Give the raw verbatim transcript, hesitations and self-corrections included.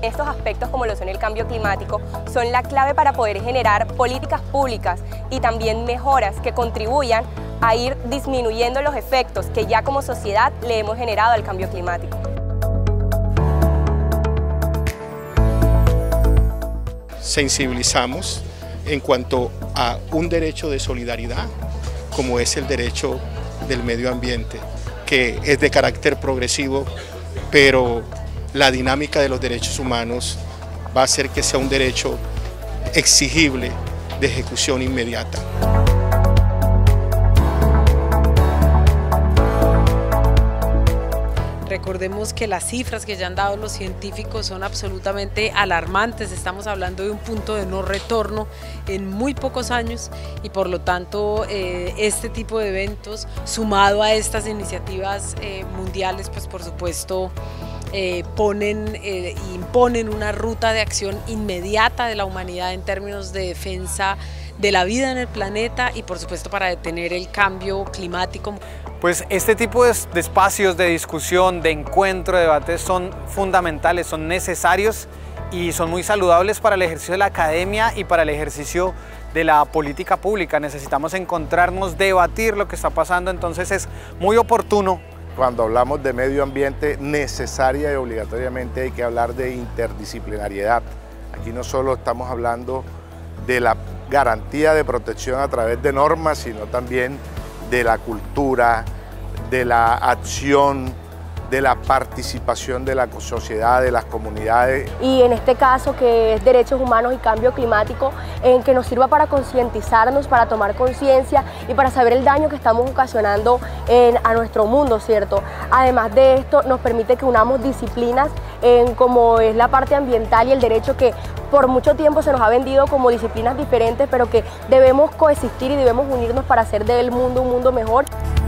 Estos aspectos, como lo son el cambio climático, son la clave para poder generar políticas públicas y también mejoras que contribuyan a ir disminuyendo los efectos que ya como sociedad le hemos generado al cambio climático. Sensibilizamos en cuanto a un derecho de solidaridad, como es el derecho del medio ambiente, que es de carácter progresivo, pero la dinámica de los derechos humanos va a hacer que sea un derecho exigible de ejecución inmediata. Recordemos que las cifras que ya han dado los científicos son absolutamente alarmantes, estamos hablando de un punto de no retorno en muy pocos años y por lo tanto eh, este tipo de eventos sumado a estas iniciativas eh, mundiales pues por supuesto eh, ponen e eh, imponen una ruta de acción inmediata de la humanidad en términos de defensa de la vida en el planeta y por supuesto para detener el cambio climático. Pues este tipo de, de espacios de discusión, de encuentro, de debates son fundamentales, son necesarios y son muy saludables para el ejercicio de la academia y para el ejercicio de la política pública. Necesitamos encontrarnos, debatir lo que está pasando, entonces es muy oportuno. Cuando hablamos de medio ambiente, necesaria y obligatoriamente hay que hablar de interdisciplinariedad. Aquí no solo estamos hablando de la garantía de protección a través de normas, sino también de la cultura, de la acción, de la participación de la sociedad, de las comunidades. Y en este caso que es derechos humanos y cambio climático, en que nos sirva para concientizarnos, para tomar conciencia y para saber el daño que estamos ocasionando en, a nuestro mundo, ¿cierto? Además de esto nos permite que unamos disciplinas en como es la parte ambiental y el derecho que por mucho tiempo se nos ha vendido como disciplinas diferentes, pero que debemos coexistir y debemos unirnos para hacer del mundo un mundo mejor.